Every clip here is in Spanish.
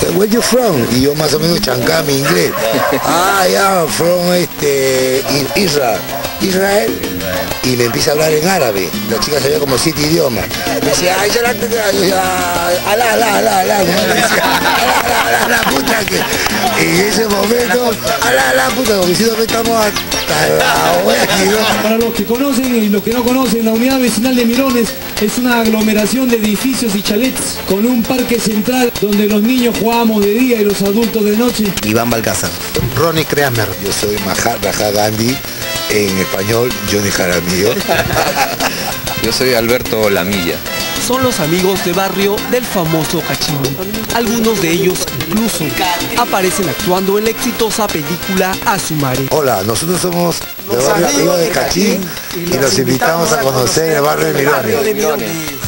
where you from? Y yo más o menos chancaba mi inglés. Yeah, from Israel. Y me empieza a hablar en árabe. La chica sabía como 7 idiomas. Me decía, la puta que. Y en ese momento, la puta, como diciendo que estamos hasta la wea. Para los que conocen y los que no conocen, la unidad vecinal de Mirones es una aglomeración de edificios y chalets con un parque central donde los niños jugábamos de día y los adultos de noche. Iván Balcázar. Ronnie Kramer. Yo soy Mahatma Gandhi. En español, Johnny Jaramillo. Yo soy Alberto Lamilla. Son los amigos de barrio del famoso Cachín. Algunos de ellos incluso aparecen actuando en la exitosa película Asumare. Hola, nosotros somos los amigos de Cachín y los invitamos a conocer el barrio de Mirones.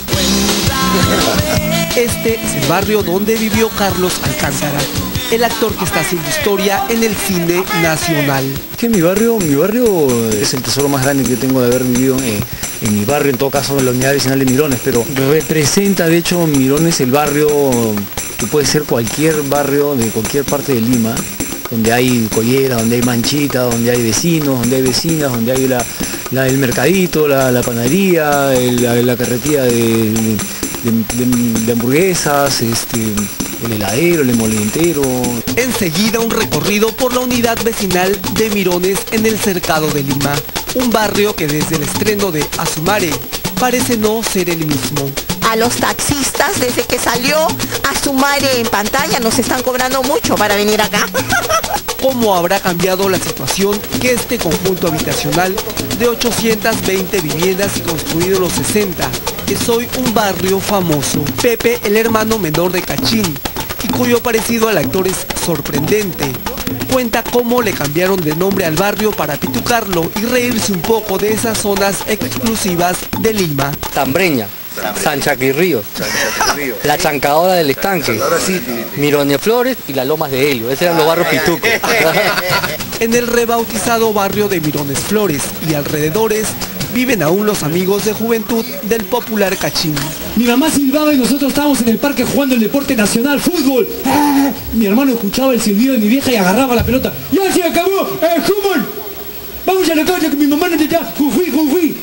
Este es el barrio donde vivió Carlos Alcántara, el actor que está haciendo historia en el cine nacional. Que mi barrio es el tesoro más grande que yo tengo de haber vivido en mi barrio, en todo caso en la unidad vecinal de Mirones, pero representa de hecho Mirones el barrio que puede ser cualquier barrio de cualquier parte de Lima, donde hay colleras, donde hay manchitas, donde hay vecinos, donde hay vecinas, donde hay el mercadito, la panadería, la carretilla de hamburguesas, el heladero, el emolentero. Enseguida un recorrido por la unidad vecinal de Mirones en el Cercado de Lima, un barrio que desde el estreno de Asumare parece no ser el mismo. A los taxistas, desde que salió Asumare en pantalla, nos están cobrando mucho para venir acá. ¿Cómo habrá cambiado la situación que este conjunto habitacional de 820 viviendas y construido en los 60 es hoy un barrio famoso? Pepe, el hermano menor de Cachín, y cuyo parecido al actor es sorprendente, cuenta cómo le cambiaron de nombre al barrio para pitucarlo y reírse un poco de esas zonas exclusivas de Lima. Tambreña, San Chaquirrío, la Chancadora del Estanque, Mirones Flores y las Lomas de Helio. Esos eran los barrios pitucos. En el rebautizado barrio de Mirones Flores y alrededores viven aún los amigos de juventud del popular Cachín. Mi mamá silbaba y nosotros estábamos en el parque jugando el deporte nacional, fútbol. Mi hermano escuchaba el silbido de mi vieja y agarraba la pelota. ¡Ya se acabó! ¡Fútbol! ¡Vamos a la calle que mi mamá no te está! ¡Jujuy, Jujuy!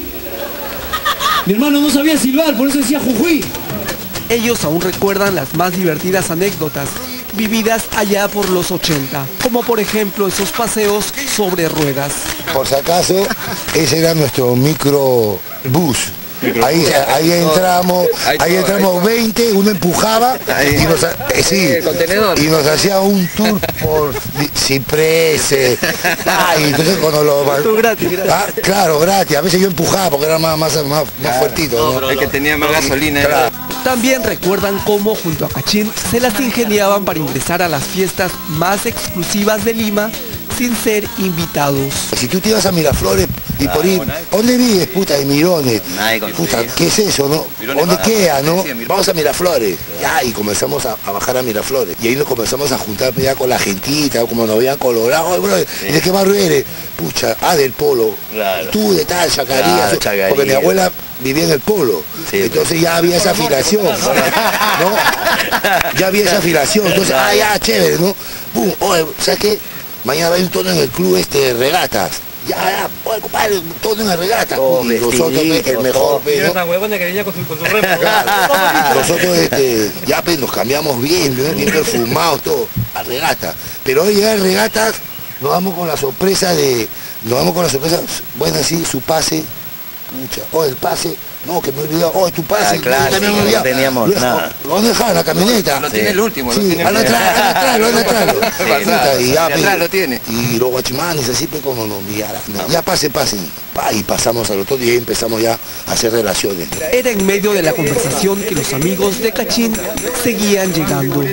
Mi hermano no sabía silbar, por eso decía Jujuy. Ellos aún recuerdan las más divertidas anécdotas vividas allá por los 80, como por ejemplo esos paseos sobre ruedas. Por si acaso, ese era nuestro microbús. Ahí entramos 20, uno empujaba y nos hacía un tour por cipreses. Entonces cuando lo... gratis. Claro, gratis. A veces yo empujaba porque era más fuertito. ¿no? El que tenía más gasolina. Claro. También recuerdan cómo junto a Cachín se las ingeniaban para ingresar a las fiestas más exclusivas de Lima sin ser invitados. Si tú te ibas a Miraflores y por ir, ¿dónde vives, puta, de Mirones? Puta, ¿qué es eso, no? ¿Dónde queda, no? Vamos a Miraflores. Y comenzamos a bajar a Miraflores. Y ahí nos comenzamos a juntar ya con la gentita, como nos veían colorados. ¿Y de qué barrio eres? Pucha, del Polo. Claro. Tú de tal, Chacarías. Chacarías. Porque mi abuela vivía en el Polo. Sí, entonces ya había esa afiliación, ¿no? Ya había esa afiliación. Entonces, ya, chévere, ¿no? Pum, oye, ¿sabes qué? Mañana va a ir un tono en el club regatas. Ya, oye, compadre, un tono en el regata. Y nosotros, el mejor, pero... Era tan huevona que venía con su remo. Nosotros, ya pues nos cambiamos bien perfumados, todo, a regata. Pero hoy llegar a regatas, nos vamos con la sorpresa, bueno, sí, su pase, pucha, el pase, no, que me he olvidado, tu pase, claro, no teníamos nada. Lo han dejado en la camioneta. Lo tiene el último, sí, lo tiene lo atrás. Y atrás lo tiene. Y los guachimanes, así pues como nos ya pasen. Y pasamos al otro día y empezamos ya a hacer relaciones. Era en medio de la conversación que los amigos de Cachín seguían llegando.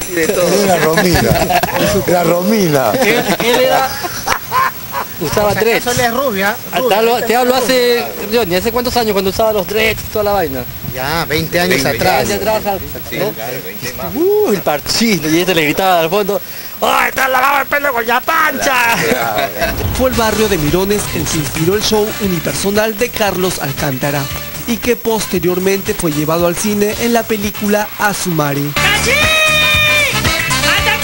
Era Romina. Él era... Usaba dreads. Eso es rubia. Te hablo hace cuántos años cuando usaba los dreads, toda la vaina. Ya, 20 años atrás. ¿no? El parchino, y le gritaba al fondo, ¡ay, está lavado el pelo con la pancha! Fue el barrio de Mirones el que inspiró el show unipersonal de Carlos Alcántara y que posteriormente fue llevado al cine en la película Asumare. ¡Cachín! ¡Anda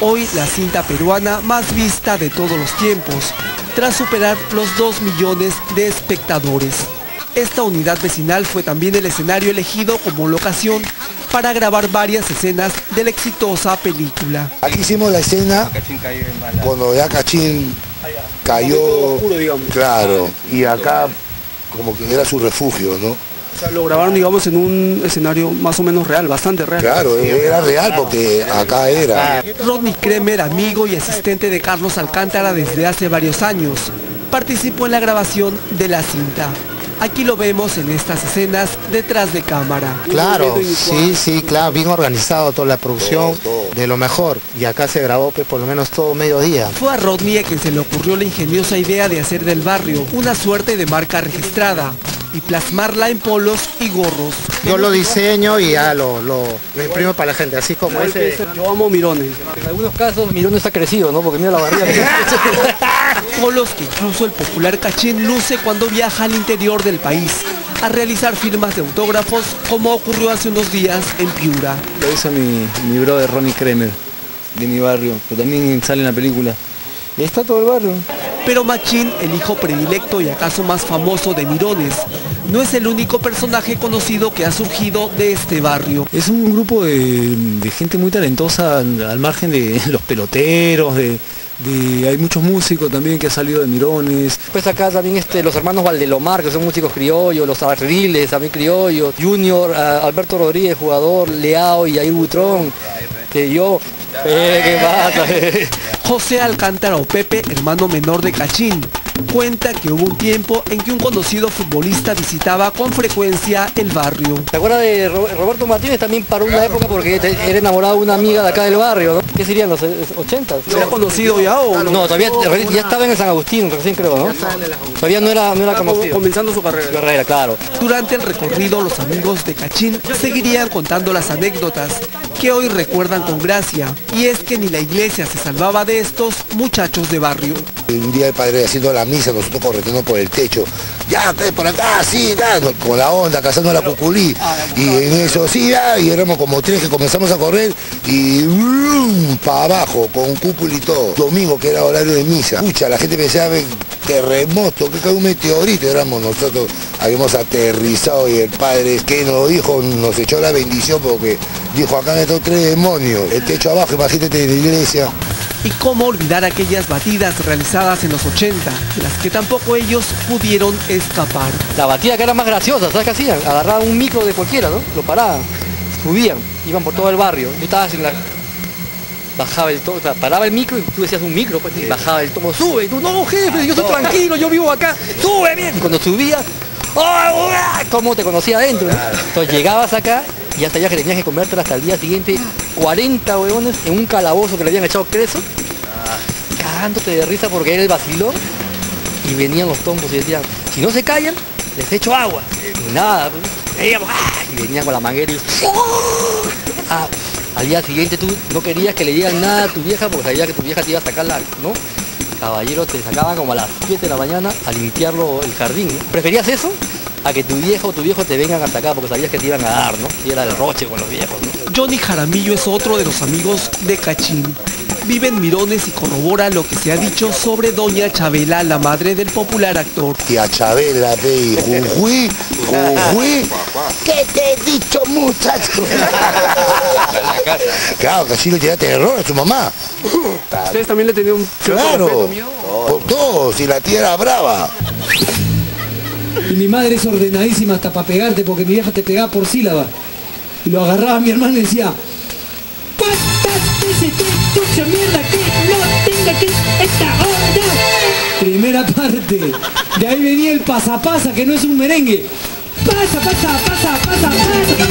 Hoy la cinta peruana más vista de todos los tiempos, tras superar los 2 millones de espectadores. Esta unidad vecinal fue también el escenario elegido como locación para grabar varias escenas de la exitosa película. Aquí hicimos la escena cuando ya Cachín cayó, claro, y acá como que era su refugio, ¿no? O sea, lo grabaron, digamos, en un escenario más o menos real, bastante real. Claro, era real porque acá era. Rodney Cremer, amigo y asistente de Carlos Alcántara desde hace varios años, participó en la grabación de la cinta. Aquí lo vemos en estas escenas detrás de cámara. Claro, sí, claro, bien organizado toda la producción, de lo mejor. Y acá se grabó pues, por lo menos todo mediodía. Fue a Rodney a quien se le ocurrió la ingeniosa idea de hacer del barrio una suerte de marca registrada y plasmarla en polos y gorros. Yo lo diseño y ya lo imprimo para la gente, así como ese. Yo amo Mirones. En algunos casos Mirones ha crecido, ¿no? Porque mira la barriga. Polos que incluso el popular Cachín luce cuando viaja al interior del país a realizar firmas de autógrafos, como ocurrió hace unos días en Piura. Lo hizo mi brother Ronnie Cremer, de mi barrio, que también sale en la película. Y ahí está todo el barrio. Pero Machín, el hijo predilecto y acaso más famoso de Mirones, no es el único personaje conocido que ha surgido de este barrio. Es un grupo de gente muy talentosa al margen de los peloteros, hay muchos músicos también que han salido de Mirones. Pues acá también los hermanos Valdelomar, que son músicos criollos, los Arriles, también criollos, Junior, Alberto Rodríguez, jugador, Leao y Jair Butrón, que yo... ¿Qué pasa? José Alcántara o Pepe, hermano menor de Cachín, cuenta que hubo un tiempo en que un conocido futbolista visitaba con frecuencia el barrio. ¿Te acuerdas de Roberto Martínez? También paró una época porque era enamorado de una amiga de acá del barrio, ¿no? ¿Qué serían los 80? ¿Era conocido ya o no? Todavía ya estaba en el San Agustín, recién creo, ¿no? Todavía no era conocido. Comenzando su carrera. Claro. Durante el recorrido, los amigos de Cachín seguirían contando las anécdotas que hoy recuerdan con gracia, y es que ni la iglesia se salvaba de estos muchachos de barrio. Un día el padre haciendo la misa, nosotros corriendo por el techo, ya, por acá, sí, ya, con la onda, cazando la cuculí, y en eso, sí, ya, y éramos como 3 que comenzamos a correr, y para abajo, con cúpula y todo. Domingo, que era horario de misa, escucha, la gente pensaba, terremoto, que cae un meteorito, éramos nosotros, habíamos aterrizado, y el padre, que nos dijo, nos echó la bendición, porque dijo, acá han estado 3 demonios, el techo abajo, imagínate, de la iglesia. Y cómo olvidar aquellas batidas realizadas en los 80, de las que tampoco ellos pudieron escapar. La batida que era más graciosa, ¿sabes qué hacían? Agarraban un micro de cualquiera, ¿no? Lo paraban, subían, iban por todo el barrio. Yo estaba en la... Bajaba el tomo, o sea, paraba el micro y tú decías un micro, pues, y bajaba el tomo, sube, y tú, no jefe, yo estoy tranquilo, yo vivo acá, sube bien. Y cuando subía, ¡oh! ¿Cómo te conocía adentro? ¿No? Entonces llegabas acá y hasta ya que tenías que comerte hasta el día siguiente 40 huevones en un calabozo que le habían echado queso, cagándote de risa porque era el vacilón, y venían los tombos y decían, si no se callan, les echo agua. Y nada, y venían con la manguera y... Al día siguiente tú no querías que le digan nada a tu vieja porque sabías que tu vieja te iba a sacar ¿no? Caballero, te sacaban como a las 7 de la mañana a limpiarlo el jardín, ¿no? ¿Preferías eso a que tu vieja o tu viejo te vengan hasta acá porque sabías que te iban a dar, ¿no? Y era el roche con los viejos, ¿no? Johnny Jaramillo es otro de los amigos de Cachín. Vive en Mirones y corrobora lo que se ha dicho sobre doña Chabela, la madre del popular actor. Tía Chabela, Jujuy, ¿qué te he dicho, muchacho? Claro, que así le tenía terror a su mamá. ¿Ustedes también le tenían un claro, por todo, si la tía era brava. Y mi madre es ordenadísima hasta para pegarte, porque mi vieja te pegaba por sílaba. Y lo agarraba a mi hermano y decía, ¿cuántas veces te he dicho, mierda, que no tenga que esta hora? Primera parte. De ahí venía el pasa, que no es un merengue. Pasa.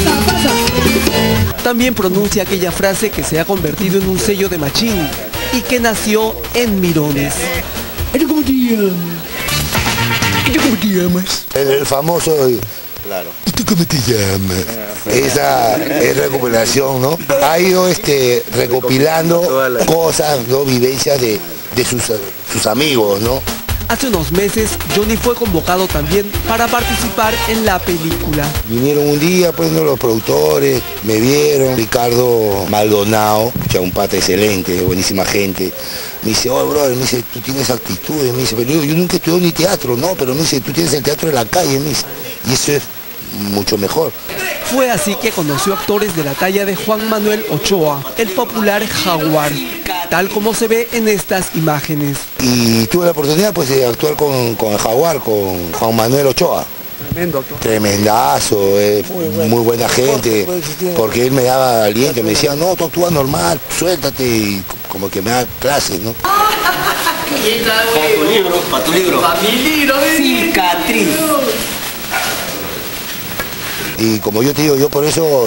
También pronuncia aquella frase que se ha convertido en un sello de Machín y que nació en Mirones. ¿Cómo te llamas? ¿Cómo te llamas? El famoso... Claro. ¿Y tú cómo te llamas? Esa es recopilación, ¿no? Ha ido recopilando cosas, ¿no? Vivencias de sus amigos, ¿no? Hace unos meses, Johnny fue convocado también para participar en la película. Vinieron un día, pues, los productores, me vieron, Ricardo Maldonado, ya un pata excelente, buenísima gente. Me dice, oh, brother, me dice, tú tienes actitudes, me dice, pero yo nunca estudié ni teatro, no, pero me dice, tú tienes el teatro de la calle, me dice, y eso es mucho mejor. Fue así que conoció actores de la talla de Juan Manuel Ochoa, el popular Jaguar, tal como se ve en estas imágenes. Y tuve la oportunidad, pues, de actuar con el Jaguar, con Juan Manuel Ochoa. Tremendo actor. Tremendazo, muy buena gente, porque él me daba aliento, me decía, no, tú actúas normal, suéltate, y como que me da clases, ¿no? Para tu libro. Para mi libro. Cicatriz. Y como yo te digo, yo por eso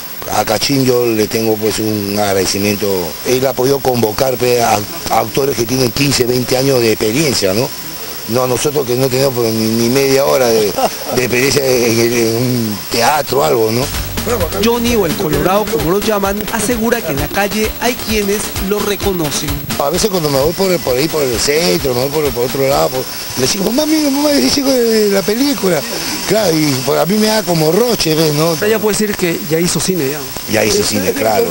a Cachín yo le tengo pues un agradecimiento. Él ha podido convocar a actores que tienen 15, 20 años de experiencia, ¿no? No, nosotros que no tenemos pues, ni media hora de experiencia en un teatro o algo, ¿no? Johnny, o el Colorado como lo llaman, asegura que en la calle hay quienes lo reconocen. A veces cuando me voy por ahí por el centro, me voy por otro lado, le digo, mamá, mira, mamá, ese chico de la película. Claro, y a mí me da como roche, ¿ves? ¿No? Ya puede decir que ya hizo cine ya. Ya hice cine, claro.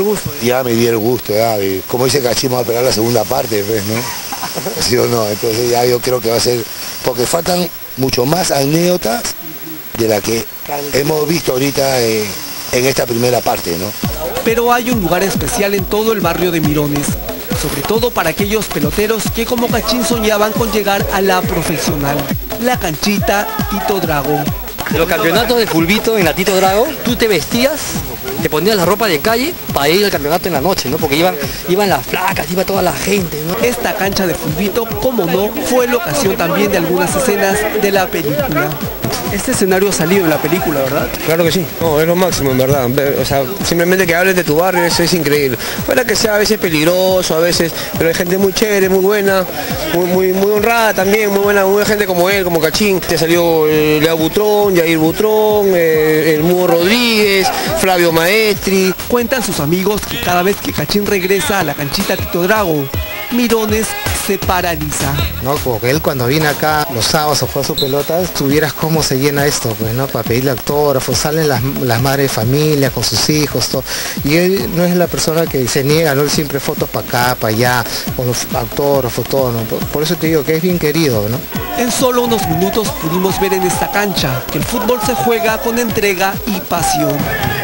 Ya me di el gusto, ya. Y como dice Cachín, vamos a esperar la segunda parte, ¿ves? ¿No? ¿Sí o no? Entonces ya yo creo que va a ser, porque faltan mucho más anécdotas de la que hemos visto ahorita en esta primera parte, ¿no? Pero hay un lugar especial en todo el barrio de Mirones, sobre todo para aquellos peloteros que como Cachín soñaban con llegar a la profesional, la canchita Tito Drago. En los campeonatos de fulbito en la Tito Drago, tú te vestías, te ponías la ropa de calle para ir al campeonato en la noche, ¿no? Porque iban las flacas, iba toda la gente, ¿no? Esta cancha de fulbito, como no, fue la ocasión también de algunas escenas de la película. Este escenario ha salido en la película, ¿verdad? Claro que sí, no, es lo máximo en verdad. O sea, simplemente que hables de tu barrio, eso es increíble. Fuera que sea a veces peligroso, a veces, pero hay gente muy chévere, muy buena, muy honrada también, muy buena gente como él, como Cachín. Te salió Leo Butrón, Jair Butrón, el Mudo Rodríguez, Flavio Maestri. Cuentan sus amigos que cada vez que Cachín regresa a la canchita Tito Drago, Mirones se paraliza. No, porque él cuando viene acá los sábados a jugar su pelota, tú vieras cómo se llena esto, pues, ¿no? Para pedirle autógrafos, salen las madres de familia con sus hijos, todo. Y él no es la persona que se niega, ¿no? Él siempre fotos para acá, para allá, con los autógrafos, todo, ¿no? Por eso te digo que es bien querido, ¿no? En solo unos minutos pudimos ver en esta cancha que el fútbol se juega con entrega y pasión.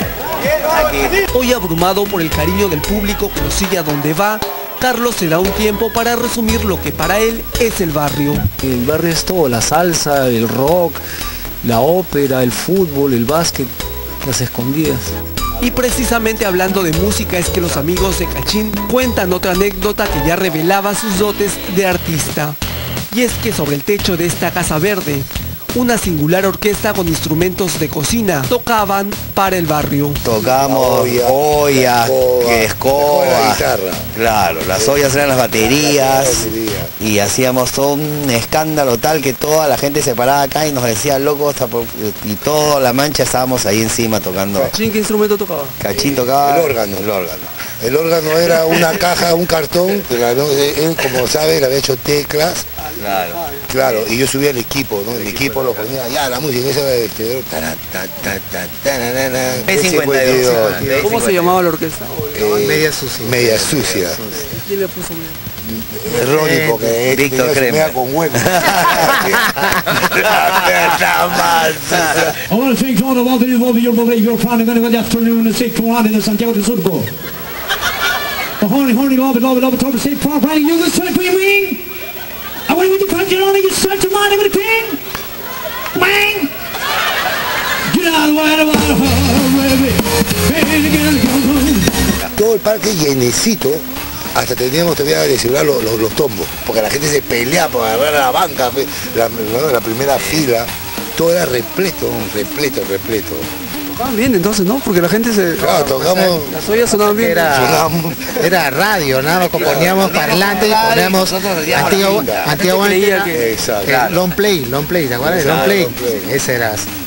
Hoy abrumado por el cariño del público que lo sigue a donde va, Carlos se da un tiempo para resumir lo que para él es el barrio. El barrio es todo, la salsa, el rock, la ópera, el fútbol, el básquet, las escondidas. Y precisamente hablando de música es que los amigos de Cachín cuentan otra anécdota que ya revelaba sus dotes de artista. Y es que sobre el techo de esta casa verde, una singular orquesta con instrumentos de cocina tocaban para el barrio. Tocábamos ollas, escoba, claro, las ollas eran las baterías y hacíamos todo un escándalo tal que toda la gente se paraba acá y nos decía locos y toda la mancha estábamos ahí encima tocando. ¿Cachín qué instrumento tocaba? Cachín tocaba el órgano. El órgano era una caja, un cartón, él como sabe le había hecho teclas. Claro, y yo subía el equipo, ¿no? El equipo lo ponía, ya la música, esa era P52. ¿Cómo se llamaba la orquesta? Media Sucia. Media Sucia. ¿Quién le puso media? Ronnie, porque Víctor Crema con hueco. I want to thank all of your finding the afternoon and safe one in Santiago de Surco. Horny, love, top safe far riding you the sun for your wing. I want you to punch it on and you start to mind with a king. Bang! Get out of the way, Todo el parque llenecito, hasta teníamos todavía que asegurar los tombos, porque la gente se pelea por agarrar a la banca, la primera fila, todo era repleto. Tocaban bien entonces, ¿no? Porque la gente se... Claro, tocamos... Las ollas sonaban bien. Era radio, nada, poníamos parlante y poníamos antiguamente Exacto. long play, ¿te acuerdas? Long play, ese era.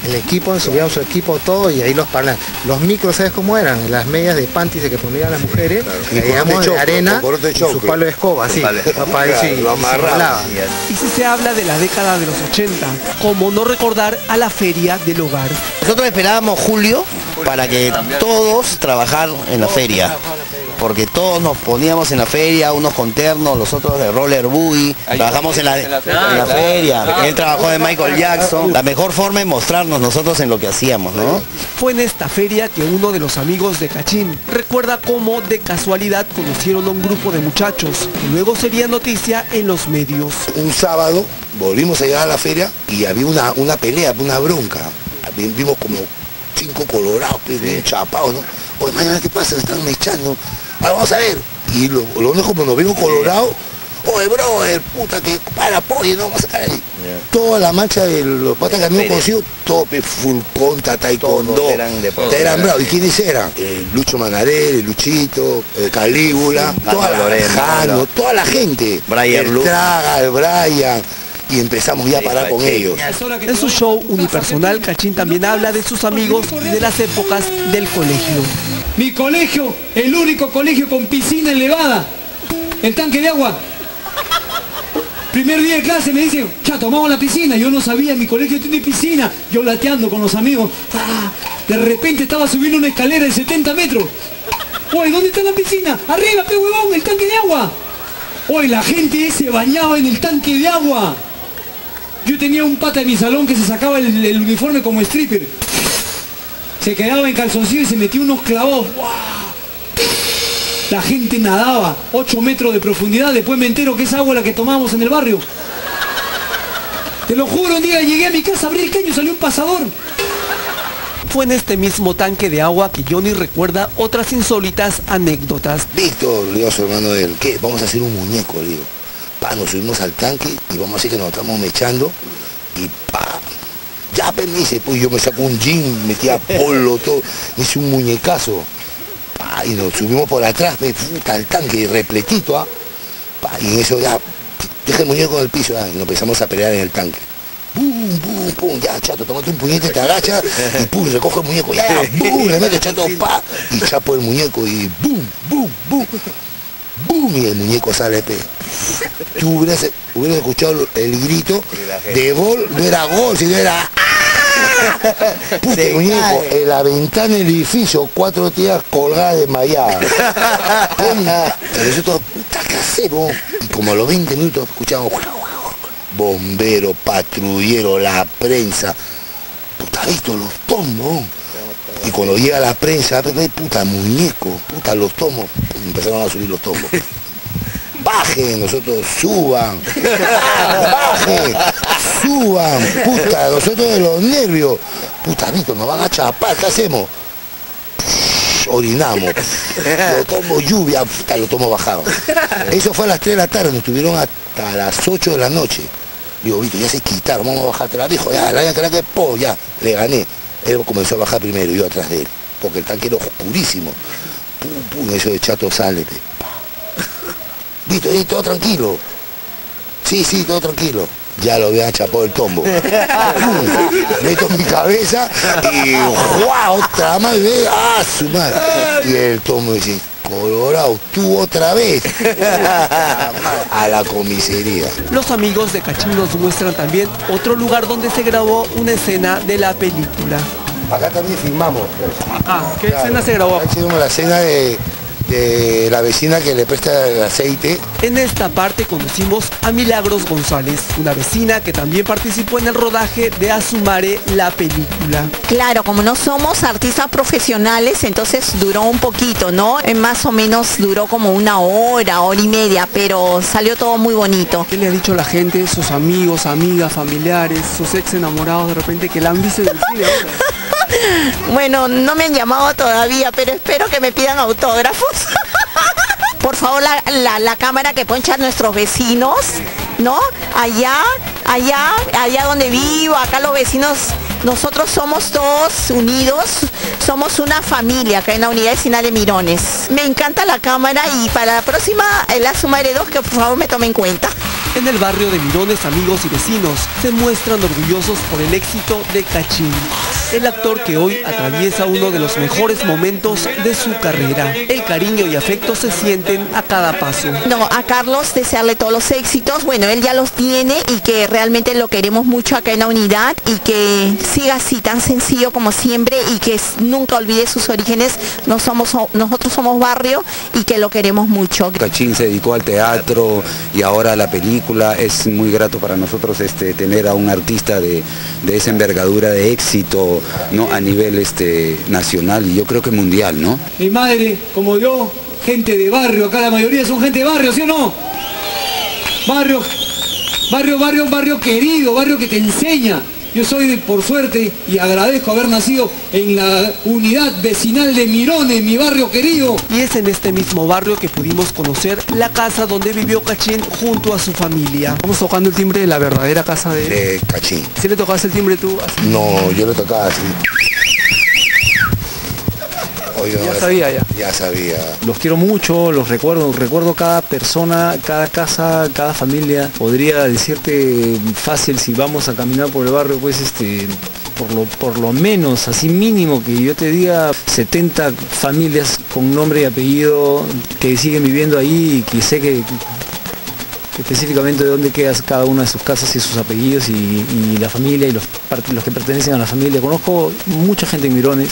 El equipo, subíamos su equipo todo y ahí los parlantes. Los micros, ¿sabes cómo eran? Las medias de panties que ponían las mujeres, y digamos de arena, y su palo de escoba, así. Lo amarraba. Y si se habla de la década de los 80, ¿cómo no recordar a la Feria del Hogar? Nosotros esperábamos julio para que todos trabajar en la feria. Porque todos nos poníamos en la feria, unos con ternos, los otros de roller buggy, trabajamos en la feria, él trabajó de Michael Jackson. La mejor forma es mostrarnos nosotros en lo que hacíamos, ¿no? Fue en esta feria que uno de los amigos de Cachín recuerda cómo de casualidad conocieron a un grupo de muchachos que luego sería noticia en los medios. Un sábado volvimos a llegar a la feria y había una pelea, una bronca. Vimos como 5 colorados, bien chapados, ¿no? Oye, mañana ¿qué pasa? Están mechando. Vamos a ver. Y lo único como nos vimos colorados, oye, brother, puta, que para apoyo, no vamos a caer ahí. Toda la marcha de los patas que habíamos conocido, tope, full conta, taekwondo, eran bravos. ¿Y quiénes eran? Lucho Manarel, Luchito, Calígula, toda la gente. Brian Traga, el Brian. Y empezamos ya a parar con ellos. En su show unipersonal, Cachín también habla de sus amigos y de las épocas del colegio. Mi colegio, el único colegio con piscina elevada, el tanque de agua. Primer día de clase me dicen, chato, vamos a la piscina. Yo no sabía, mi colegio tiene piscina. Yo lateando con los amigos. De repente estaba subiendo una escalera de 70 metros. Oye, ¿dónde está la piscina? Arriba, pe huevón, el tanque de agua. Oye, la gente se bañaba en el tanque de agua. Yo tenía un pata en mi salón que se sacaba el uniforme como stripper. Se quedaba en calzoncillo y se metía unos clavos. ¡Wow! La gente nadaba 8 metros de profundidad. Después me entero que es agua la que tomábamos en el barrio. Te lo juro, un día llegué a mi casa, abrí el caño y salió un pasador. Fue en este mismo tanque de agua que Johnny recuerda otras insólitas anécdotas. Víctor, le digo a su hermano de él, ¿qué? Vamos a hacer un muñeco, le digo. Nos subimos al tanque y vamos a decir que nos estamos mechando y ya me dice, pues yo me saco un jean, metía polo, todo, me hice un muñecazo. Y nos subimos por atrás, al tanque repletito, y en eso ya, deja el muñeco en el piso, y nos empezamos a pelear en el tanque. Pum, pum, pum, ya, chato, tomate un puñete, te agachas, y pum, recoge el muñeco, ya, pum, le metes, chato, y chapo el muñeco, y bum, bum, bum. ¡Bum! Y el muñeco sale, Tú hubieras escuchado el grito de gol, no era gol, sino era puta, el muñeco en la ventana del edificio, 4 tías colgadas desmayadas. Nosotros, puta, ¿qué hacemos? Y como a los 20 minutos escuchamos bombero, patrullero, la prensa. Puta, ¿visto los tombos? Y cuando llega la prensa, puta, muñeco, puta, los tomos, empezaron a subir los tomos. Bajen, nosotros suban, bajen, suban, puta, nosotros de los nervios, puta, Víctor, nos van a chapar, ¿qué hacemos? Orinamos, los tomos lluvia, puta, los tomos bajaron. Eso fue a las 3 de la tarde, nos tuvieron hasta las 8 de la noche. Digo, Víctor, ya se quitaron, vamos a bajar, la dijo, ya, ya, le gané. Él comenzó a bajar primero, yo atrás de él, porque el tanque era oscurísimo. Pum, pum, eso de chato sale. Vito, todo tranquilo. Sí, todo tranquilo. Ya lo habían chapado el tombo. Meto en mi cabeza y ¡guau! Otra más, su madre. Y el tombo dice, Colorado, tú otra vez. A la comisaría. Los amigos de Cachín nos muestran también otro lugar donde se grabó una escena de la película. Acá también filmamos. ¿Qué escena se grabó? Acá hicimos la escena de la vecina que le presta el aceite. En esta parte conocimos a Milagros González, una vecina que también participó en el rodaje de Asumare, la película. Claro, como no somos artistas profesionales, entonces duró un poquito, ¿no? Más o menos duró como 1 hora, hora y media, pero salió todo muy bonito. ¿Qué le ha dicho la gente, sus amigos, amigas, familiares, sus ex enamorados de repente que la han visto en el cine ahora? Bueno, no me han llamado todavía, pero espero que me pidan autógrafos. Por favor, la cámara que ponchan nuestros vecinos, ¿no? Allá donde vivo, acá los vecinos, nosotros somos todos unidos, somos una familia acá en la unidad vecinal de Mirones. Me encanta la cámara y para la próxima, el Asumare 2, que por favor me tome en cuenta. En el barrio de Mirones, amigos y vecinos se muestran orgullosos por el éxito de Kachin, el actor que hoy atraviesa uno de los mejores momentos de su carrera. El cariño y afecto se sienten a cada paso. No, a Carlos desearle todos los éxitos, bueno, él ya los tiene y que realmente lo queremos mucho acá en la unidad y que siga así tan sencillo como siempre y que nunca olvide sus orígenes. Nosotros somos barrio y que lo queremos mucho. Kachin se dedicó al teatro y ahora a la película. Es muy grato para nosotros tener a un artista de esa envergadura de éxito, ¿no? A nivel nacional y yo creo que mundial, ¿no? Mi madre, como yo, gente de barrio, acá la mayoría son gente de barrio, ¿sí o no? Barrio querido, barrio que te enseña. Yo soy, por suerte, y agradezco haber nacido en la unidad vecinal de Mirones, mi barrio querido. Y es en este mismo barrio que pudimos conocer la casa donde vivió Kachin junto a su familia. Estamos tocando el timbre de la verdadera casa de Kachin. ¿Sí le tocabas el timbre tú? Así? No, yo le tocaba así. Oye, ya sabía. Los quiero mucho, los recuerdo cada persona, cada casa, cada familia. Podría decirte fácil, si vamos a caminar por el barrio, pues por lo menos, así mínimo, que yo te diga 70 familias con nombre y apellido que siguen viviendo ahí y que sé que específicamente de dónde queda cada una de sus casas y sus apellidos y la familia y los que pertenecen a la familia. Conozco mucha gente en Mirones.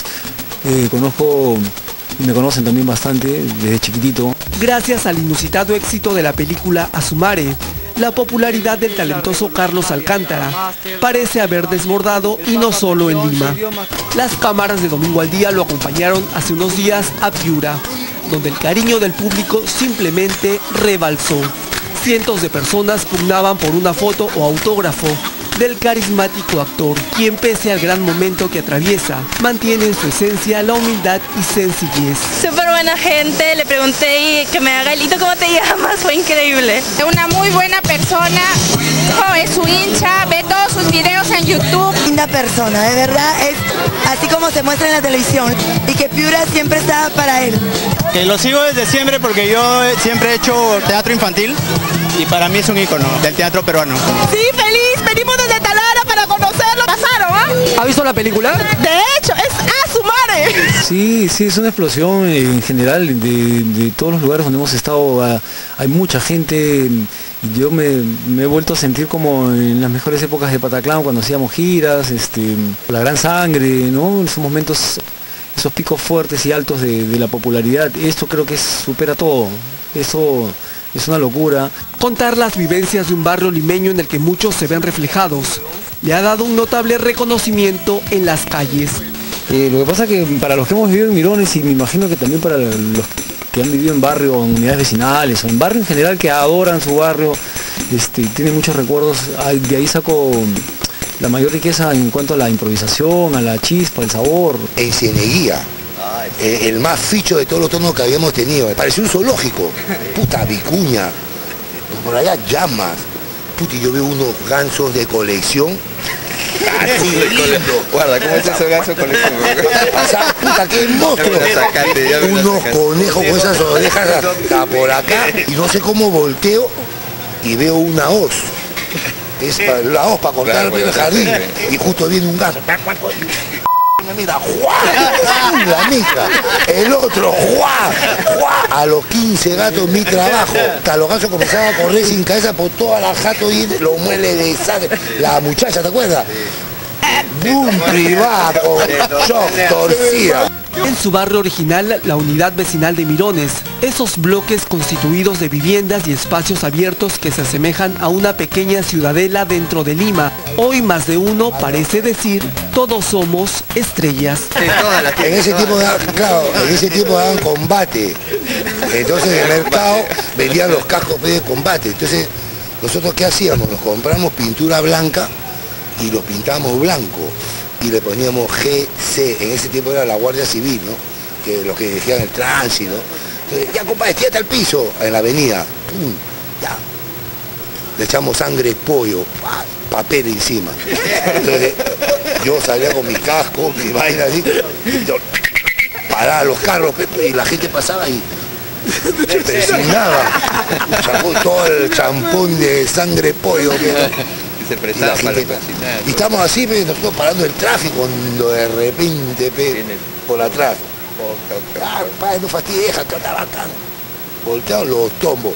Conozco y me conocen también bastante desde chiquitito. Gracias al inusitado éxito de la película Asumare, la popularidad del talentoso Carlos Alcántara parece haber desbordado y no solo en Lima. Las cámaras de Domingo al Día lo acompañaron hace unos días a Piura, donde el cariño del público simplemente rebalsó. Cientos de personas pugnaban por una foto o autógrafo del carismático actor, quien pese al gran momento que atraviesa, mantiene en su esencia la humildad y sencillez. Súper buena gente, le pregunté que me haga el hito, ¿cómo te llamas? Fue increíble. Es una muy buena persona, es su hincha, ve todos sus videos en YouTube. Linda persona, de verdad, es así como se muestra en la televisión y que Piura siempre está para él. Que lo sigo desde siempre porque yo siempre he hecho teatro infantil y para mí es un ícono del teatro peruano. Sí, feliz, venimos desde Talara para conocerlo. ¿Pasaron, ah? ¿Ha visto la película? De hecho, es Asumare. Sí, es una explosión en general de todos los lugares donde hemos estado. Hay mucha gente. Yo me he vuelto a sentir como en las mejores épocas de Pataclán, cuando hacíamos giras, la gran sangre, ¿no? Esos momentos, esos picos fuertes y altos de la popularidad. Esto creo que supera todo. Eso es una locura. Contar las vivencias de un barrio limeño en el que muchos se ven reflejados le ha dado un notable reconocimiento en las calles. Lo que pasa es que para los que hemos vivido en Mirones, y me imagino que también para los que han vivido en barrio, en unidades vecinales o en barrio en general, que adoran su barrio, tiene muchos recuerdos. De ahí saco la mayor riqueza en cuanto a la improvisación, a la chispa, el sabor. En Cieneguía, el más ficho de todos los tonos que habíamos tenido, parecía un zoológico. Puta, vicuña, por allá llamas. Puta, y yo veo unos gansos de colección. Guarda, ¿cómo es ese ganso de colección? Puta, qué monstruo. Unos conejos con esas orejas hasta por acá. Y no sé cómo volteo y veo una hoz. Es la hoz para cortar el jardín. Y justo viene un ganso. Me mira, ¡juá! La mija. El otro, ¡juá! ¡Juá! A los 15 gatos mi trabajo. Hasta los gansos comenzaban a correr sin cabeza por toda la jato y los mueles de sangre. La muchacha, ¿te acuerdas? Un privado, shock, torcida. En su barrio original, la unidad vecinal de Mirones, esos bloques constituidos de viviendas y espacios abiertos que se asemejan a una pequeña ciudadela dentro de Lima. Hoy más de uno parece decir, todos somos estrellas. En ese tiempo daban combate. Entonces en el mercado vendían los cascos de combate. Entonces, ¿nosotros qué hacíamos? Nos compramos pintura blanca y lo pintábamos blanco. Y le poníamos GC, en ese tiempo era la Guardia Civil, ¿no? Que los que dirigían el tránsito. Entonces, ya compadre, estirate al piso, en la avenida. ¡Pum! Ya. Le echamos sangre de pollo, papel encima. Entonces, yo salía con mi casco, mi vaina así, y yo paraba los carros y la gente pasaba y Sin nada. Todo el champón de sangre pollo. Se prestaba para y estamos así, nosotros parando el tráfico, cuando de repente por atrás. No fastidies, acá está bacán. Voltearon los tombos.